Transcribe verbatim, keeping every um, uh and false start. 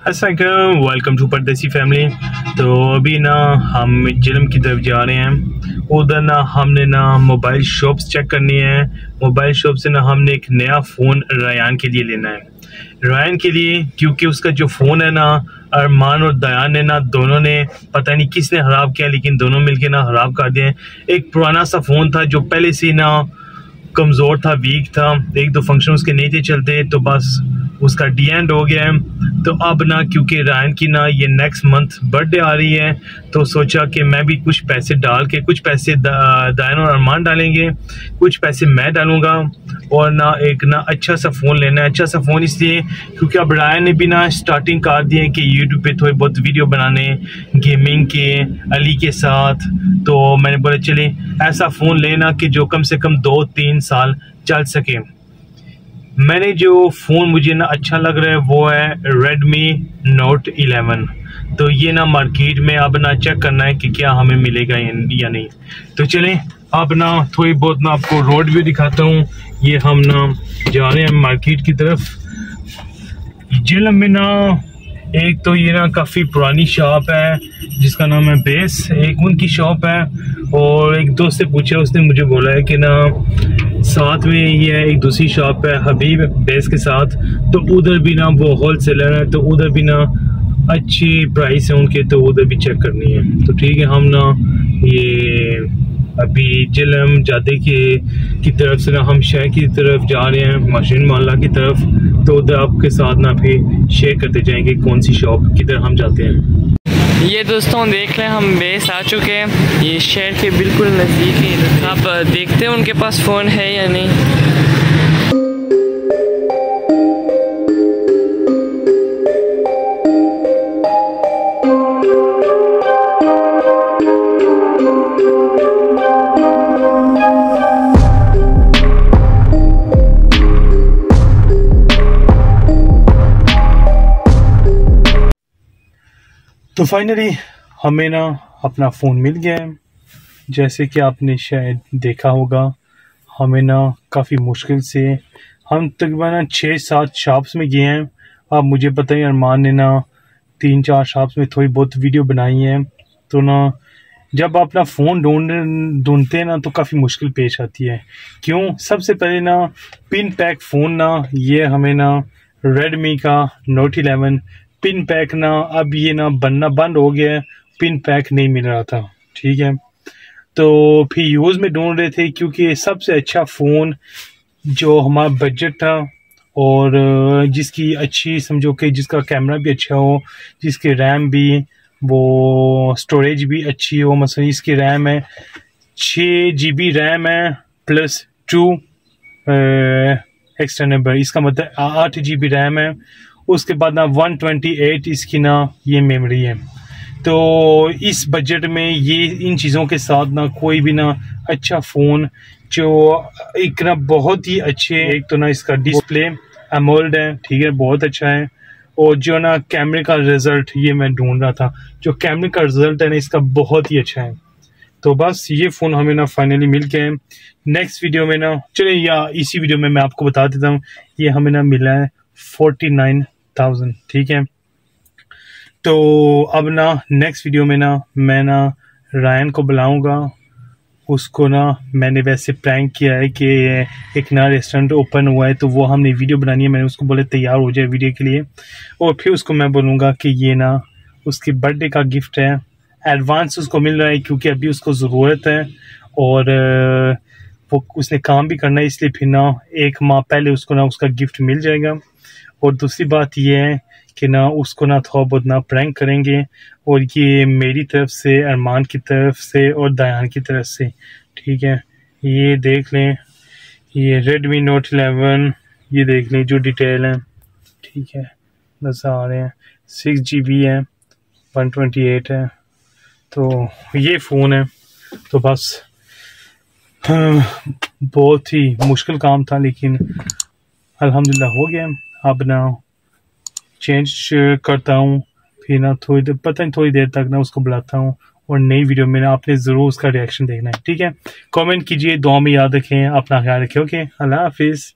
अस्सलाम, welcome to परदेसी family. तो अभी ना हम जिलम की तरफ जा रहे हैं। उधर ना हमने ना मोबाइल शॉप्स चेक करनी है। मोबाइल शॉप से ना हमने एक नया फ़ोन रायान के लिए लेना है। रायान के लिए क्योंकि उसका जो फ़ोन है ना अरमान और दयान ने ना दोनों ने पता नहीं किसने ख़राब किया, लेकिन दोनों मिलके ना ख़राब कर दिए। एक पुराना सा फ़ोन था जो पहले से ना कमज़ोर था, वीक था, एक दो फंक्शन उसके नहीं थे चलते, तो बस उसका डी एंड हो गया है। तो अब ना क्योंकि रायन की ना ये नेक्स्ट मंथ बर्थडे आ रही है, तो सोचा कि मैं भी कुछ पैसे डाल के, कुछ पैसे दायन और अरमान डालेंगे, कुछ पैसे मैं डालूंगा और ना एक ना अच्छा सा फ़ोन लेना है। अच्छा सा फ़ोन इसलिए क्योंकि अब रायन ने भी ना स्टार्टिंग कर दी है कि यूट्यूब पे थोड़ी बहुत वीडियो बनाने गेमिंग के अली के साथ। तो मैंने बोला चले ऐसा फ़ोन लेना कि जो कम से कम दो तीन साल चल सके। मैंने जो फ़ोन मुझे ना अच्छा लग रहा है वो है रेडमी नोट इलेवन। तो ये ना मार्केट में अब ना चेक करना है कि क्या हमें मिलेगा या नहीं। तो चलें अब ना थोड़ी बहुत ना आपको रोड व्यू दिखाता हूँ। ये हम ना जा रहे हैं मार्केट की तरफ। जिलम में ना एक तो ये ना काफ़ी पुरानी शॉप है जिसका नाम है बेस, एक उनकी शॉप है। और एक दोस्त से पूछा, उसने मुझे बोला है कि ना साथ में ये एक दूसरी शॉप है हबीब बेस के साथ, तो उधर भी ना वो होल सेलर है, तो उधर भी ना अच्छी प्राइस है उनके, तो उधर भी चेक करनी है। तो ठीक है, हम ना ये अभी जिलम जादे के की तरफ से ना हम शहर की तरफ जा रहे हैं, मशीन मोहल्ला की तरफ। तो उधर आपके साथ ना फिर शेयर करते जाएंगे कौन सी शॉप किधर हम जाते हैं। ये दोस्तों देख लें, हम बेस आ चुके हैं, ये शहर के बिल्कुल नज़दीक ही। आप देखते हैं उनके पास फ़ोन है या नहीं। तो फाइनली हमें ना अपना फ़ोन मिल गया है। जैसे कि आपने शायद देखा होगा, हमें ना काफ़ी मुश्किल से हम तकरीबन छः सात शॉप्स में गए हैं। अब मुझे पता है अरमान ने ना तीन चार शॉप्स में थोड़ी बहुत वीडियो बनाई है। तो ना जब आप अपना फ़ोन ढूंढ ढूंढते हैं ना तो काफ़ी मुश्किल पेश आती है। क्यों? सबसे पहले ना पिन पैक फ़ोन ना ये हमें ना रेडमी का नोट इलेवन पिन पैक ना अब ये ना बनना बंद हो गया है, पिन पैक नहीं मिल रहा था। ठीक है, तो फिर यूज़ में ढूंढ रहे थे क्योंकि सबसे अच्छा फ़ोन जो हमारा बजट था और जिसकी अच्छी समझो कि जिसका कैमरा भी अच्छा हो, जिसकी रैम भी वो स्टोरेज भी अच्छी हो। मतलब इसकी रैम है छः जी बी रैम है प्लस टू एक्सटर्नल, इसका मतलब आठ जी बी रैम है। उसके बाद ना वन ट्वेंटी एट इसकी ना ये मेमोरी है। तो इस बजट में ये इन चीज़ों के साथ ना कोई भी ना अच्छा फ़ोन जो एक ना बहुत ही अच्छे, एक तो ना इसका डिस्प्ले एमोल्ड है, ठीक है, बहुत अच्छा है। और जो ना कैमरे का रिज़ल्ट ये मैं ढूंढ रहा था, जो कैमरे का रिज़ल्ट है ना इसका बहुत ही अच्छा है। तो बस ये फ़ोन हमें ना फाइनली मिल गया है। नेक्स्ट वीडियो में ना चले या इसी वीडियो में मैं आपको बता देता हूँ, ये हमें ना मिला है फोर्टी नाइन थाउजेंड। ठीक है, तो अब ना नेक्स्ट वीडियो में ना मैं ना रायन को बुलाऊंगा। उसको ना मैंने वैसे प्रैंक किया है कि एक नया रेस्टोरेंट ओपन हुआ है, तो वो हमने वीडियो बनानी है। मैंने उसको बोले तैयार हो जाए वीडियो के लिए, और फिर उसको मैं बोलूँगा कि ये ना उसकी बर्थडे का गिफ्ट है, एडवांस उसको मिल रहा है क्योंकि अभी उसको ज़रूरत है और वो उसने काम भी करना है, इसलिए फिर ना एक माह पहले उसको ना उसका गिफ्ट मिल जाएगा। और दूसरी बात ये है कि ना उसको ना थोड़ा बहुत ना प्रैंक करेंगे, और ये मेरी तरफ से, अरमान की तरफ से और दयान की तरफ से। ठीक है, ये देख लें, ये रेडमी नोट इलेवन, ये देख लें जो डिटेल है। ठीक है, नज़र आ रहे हैं, सिक्स जी बी है, वन ट्वेंटी एट है। तो ये फ़ोन है। तो बस हाँ, बहुत ही मुश्किल काम था लेकिन अल्हम्दुलिल्लाह हो गया। अब ना चेंज करता हूँ, फिर ना थोड़ी देर पता नहीं थोड़ी देर तक ना उसको बुलाता हूँ और नई वीडियो में ना आपने ज़रूर उसका रिएक्शन देखना है। ठीक है, कमेंट कीजिए, दुआ में याद रखें, अपना ख्याल रखें। ओके, अल्लाह हाफिज़।